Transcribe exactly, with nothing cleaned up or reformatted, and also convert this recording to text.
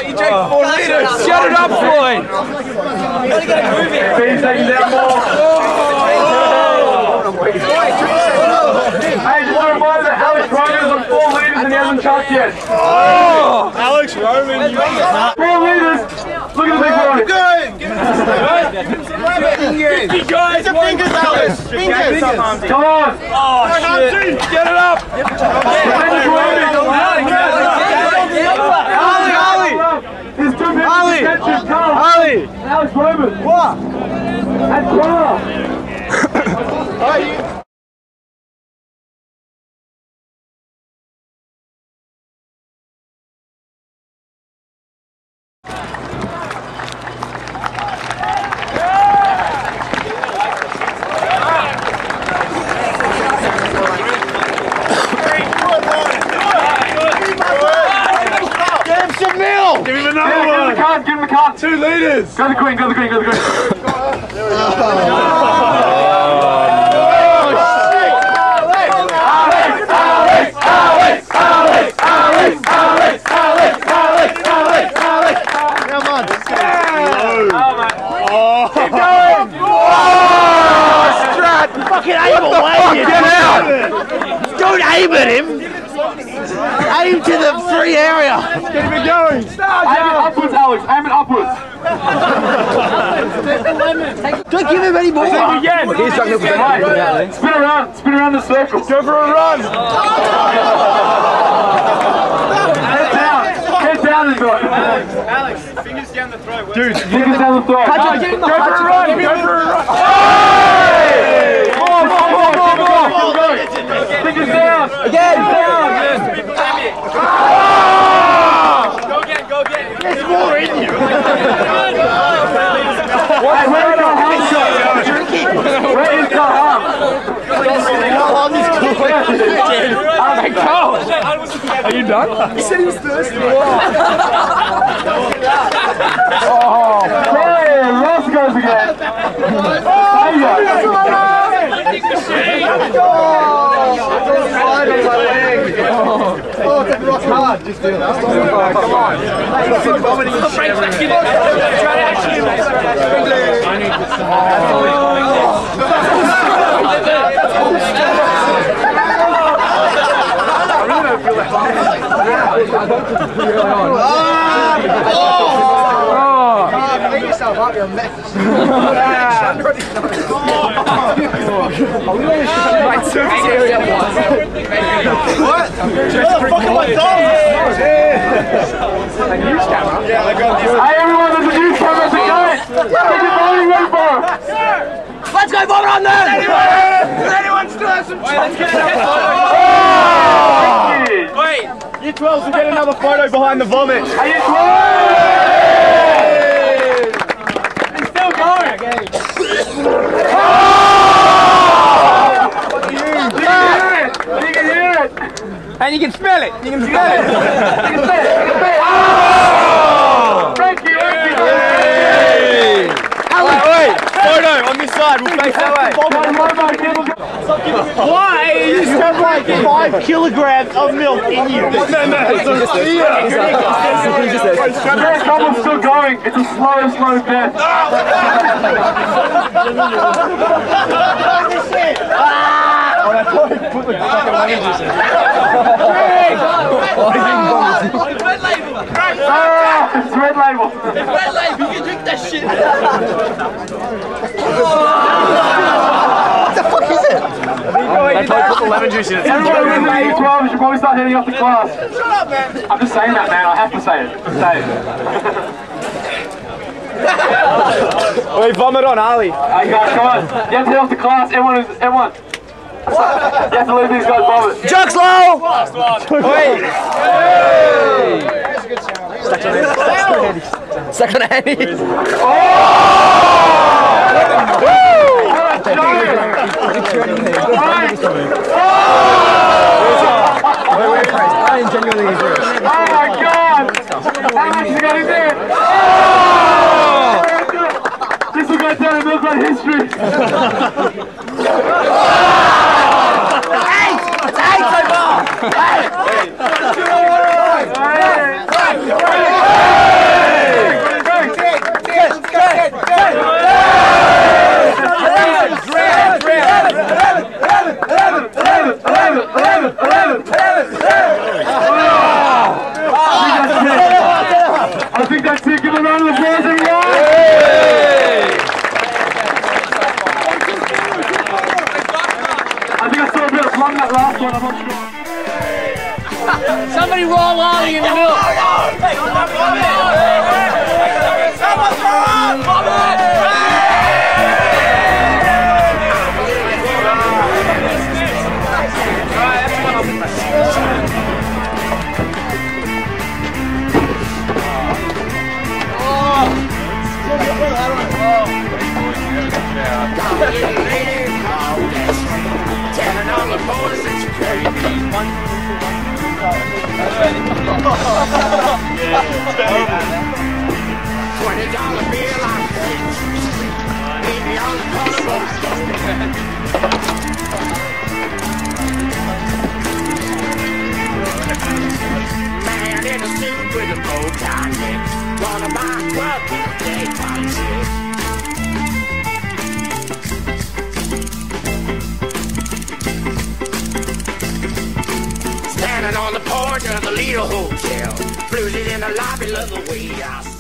mate. You drank four litres. Shut it up, Floyd. What are you going to move it? He's taking down more. Hey, just a reminder that Alex Roman's on four litres and he hasn't chucked yet. Oh! Alex Roman, you four litres. Look at the big boy. Good. Give us some fingers. fifty guys. Get the fingers, Alex. Fingers. Come on. Oh, shit. Get it up. Ali, Ali. There's two people Ali. in detention. Come. Ali. Alex Roman. What? And Clara. Give him another Yeah, one. give him the card, give him the card. Two litres. Go the queen, go the queen, go the queen. Fucking aim away, you get out! Don't aim at him! Aim to the free area! Keep it going! Aim it upwards, Alex, aim it upwards. Don't give him any more! Again. He's trying to hey, spin around, spin around the circle. Go for a run! Head down, head down and do it. Alex, fingers down the throat. Dude, fingers down the throat. Go for a run! Go for a run! Hey! More, more, more, more, more, more. Fingers down. Again! Down. Go again, go again. There's more in you! Hey, where is our harm shot? Where is our harm? How long is Are you done? He said he was thirsty. Oh, hey, Ross goes again. Oh, it's a rock hard. Just do that. Come on. Try to actually. I need Pick yourself up, you're a mess. What? Hey everyone, there's a news camera at the gate! Get your voting ready for it! Let's go vote on them! Does anyone still have some Oh! Wait. Year twelves will get another photo behind the vomit. Are you twelve? He's still going! You can hear it! And you can smell it! You can smell it! You can see it! You can see it! Oh! Thank you! Thank you! Wait, wait! Photo on this side, we'll face that way. Why? You just have like five kilograms of milk in you. No, no, it's That couple's still going. It's a slow, slow death. Oh, I thought he put the fucking lemon juice in. Red label. Ah, it's red label. Red label. You can drink that shit. What the fuck is it? They probably put the lemon juice in it. Everyone who's in year twelve should probably start heading off to class. Shut up, man. I'm just saying that, man. I have to say it. Say it. We vomit on Ali. Hey guys, come on. You have to head off to class. Everyone is, everyone. You have to leave these guys vomit. Jokes low! Last one. Wait. Hey. Stuck on Andy. Stuck on Andy. I genuinely enjoy it. Oh my god! How much you got in there? Oh! This will go down in Milk history. Eight! It's eight so far! Eight! Hey! Hey! standing in the middle. Telling all the boys that you carry me. Twenty dollar bill I'm paying. Meet me on the corner. Man in a suit with a bow tie neck. Wanna buy a club with a day polish. Standing on the porch of the Lido Hotel, blues it in the lobby, love the way I